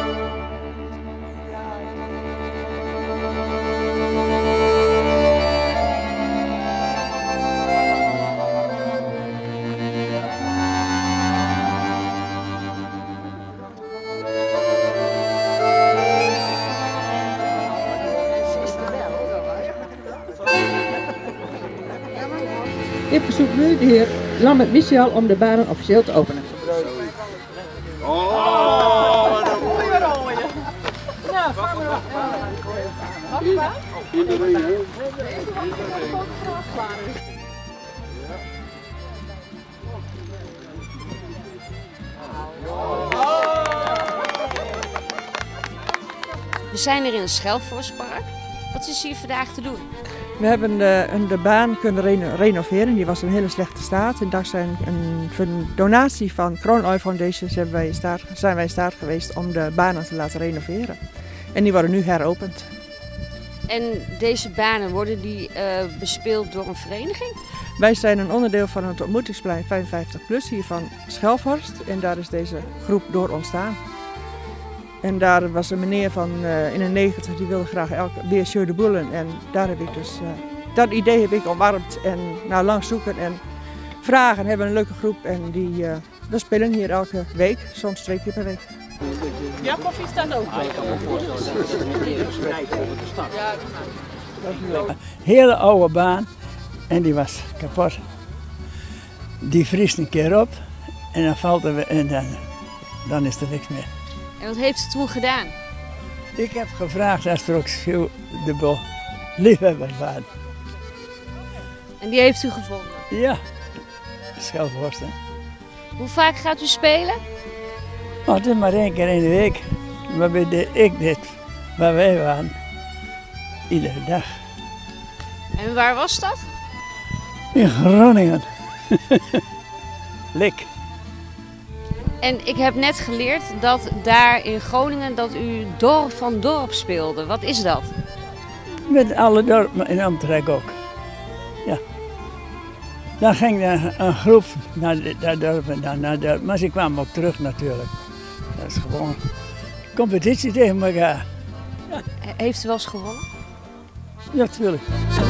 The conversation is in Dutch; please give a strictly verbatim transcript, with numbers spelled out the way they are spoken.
Ik verzoek nu de heer Lambert Michel om de banen officieel te openen. Oh, wat een mooie rooie. Ja, ga maar. Wacht Iedereen, hè? We zijn er in het Schelfhorstpark. Wat is hier vandaag te doen? We hebben de, de baan kunnen reno renoveren, die was in hele slechte staat. En dankzij een, een donatie van Crown Oil Foundation zijn wij, staat, zijn wij in staat geweest om de banen te laten renoveren. En die worden nu heropend. En deze banen, worden die uh, bespeeld door een vereniging? Wij zijn een onderdeel van het ontmoetingsplein vijfenvijftig plus hier van Schelfhorst. En daar is deze groep door ontstaan. En daar was een meneer van uh, in de negentig die wilde graag elke, weer Jeu de Boulen. En daar heb ik dus, uh, dat idee heb ik omarmd. En na lang zoeken en vragen hebben we een leuke groep. En die, uh, we spelen hier elke week, soms twee keer per week. Ja, koffie staat ook. Hele oude baan en die was kapot. Die vriest een keer op en dan valt er en dan, dan is er niks meer. En wat heeft u toen gedaan? Ik heb gevraagd als er ook de bol liefhebbers waren. En die heeft u gevonden? Ja, Schelfhorst. Hoe vaak gaat u spelen? Oh, het is maar één keer in de week. Maar bij de, ik dit, waar wij waren, iedere dag. En waar was dat? In Groningen. Lik. En ik heb net geleerd dat daar in Groningen dat u dorp van dorp speelde. Wat is dat? Met alle dorpen in omtrek ook. Ja. Dan ging er een groep naar dat dorp en dan naar dorp. Maar ze kwamen ook terug natuurlijk. Dat is gewoon competitie tegen elkaar. Ja. Heeft u wel eens gewonnen? Natuurlijk.